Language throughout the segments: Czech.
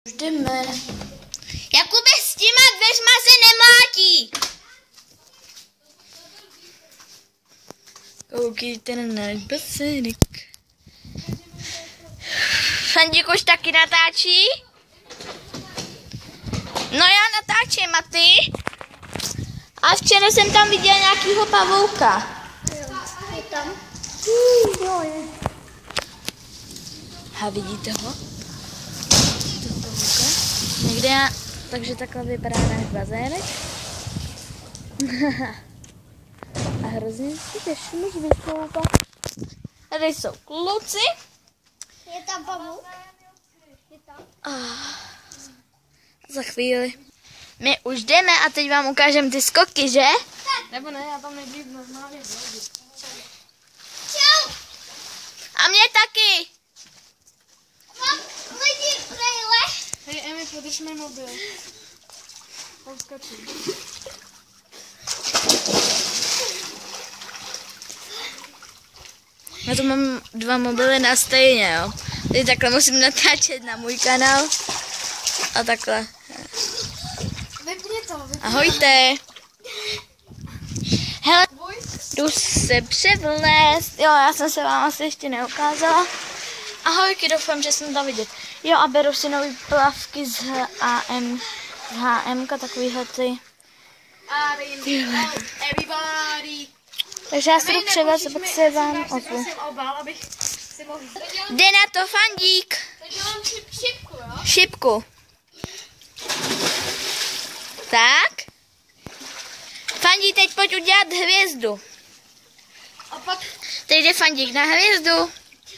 Jdeme. Jakube, s těma dveřma se nemlátí. Koukejte na náš basenek. Fandík už taky natáčí? No já natáčím, a ty? A včera jsem tam viděla nějakýho pavouka. Je tam. Jo, je. A vidíte ho? To pavouka. Někde já, takže takhle vypadá náš bazének. A hrozně si těším, že vystoupat. Tady jsou kluci. Je tam pavouk? Je tam. Za chvíli. My už jdeme a teď vám ukážeme ty skoky, že? Nebo ne, já tam nejdřív normálně vložit. Čau! A mě taky! Mám lidi v trailer. Hej, Emi, podrž mi mobil. Povskačím. Já to mám 2 mobily na stejně, jo. Teď takhle musím natáčet na můj kanál. A takhle. Vypni to. Ahojte. Hele, jdu se převlézt. Jo, já jsem se vám asi ještě neukázala. Ahojky, doufám, že jsem to vidět. Jo, a beru si nový plavky z H&M, takovýhle ty. Everybody. Takže já se jdu převlézt a pak se vám ozvu. Jde na to, Fandík. Tak dělám šipku, jo? Šipku. Tak. Fandík, teď pojď udělat hvězdu. A pak... Teď jde Fandík na hvězdu.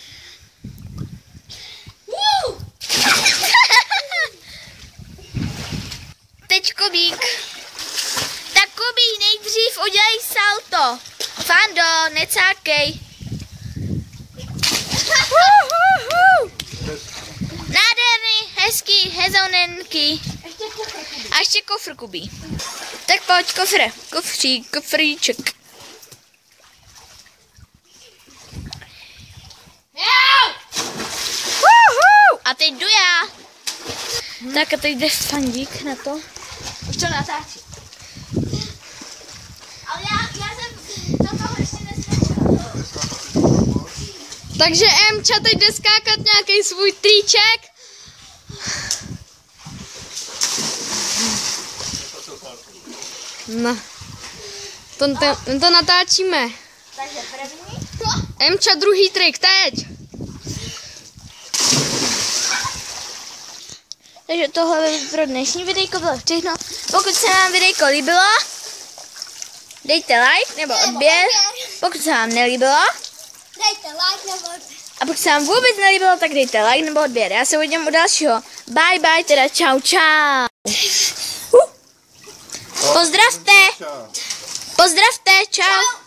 Teď Kubík. Tak Kubí, nejdřív udělej salto. Fando, necákej. Nádherný, hezký, hezonenky. A ještě kofr, Kubí. Tak pojď, kofříček. A teď jdu já. Tak a teď jde Fandík na to. Už to natáčí. Ale já jsem do toho ještě neslyšela. Takže Emča teď jde skákat nějaký svůj triček. No. To natáčíme. Takže první. Emča druhý trik, teď. Takže tohle pro dnešní videjko bylo všechno. Pokud se vám videjko líbilo, dejte like nebo odběr. Pokud se vám nelíbilo, Dejte like nebo odběr. a pokud se vám vůbec nelíbilo, tak dejte like nebo odběr. Já se uvidím u dalšího. Bye bye, teda čau čau. Pozdravte. Pozdravte, čau.